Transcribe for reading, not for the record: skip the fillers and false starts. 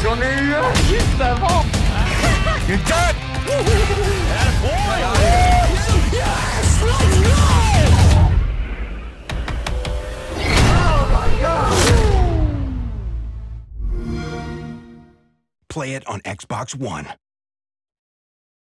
Junge, schießt einfach. You're dead! Yes! Let's go! Oh my God! Play it on Xbox One.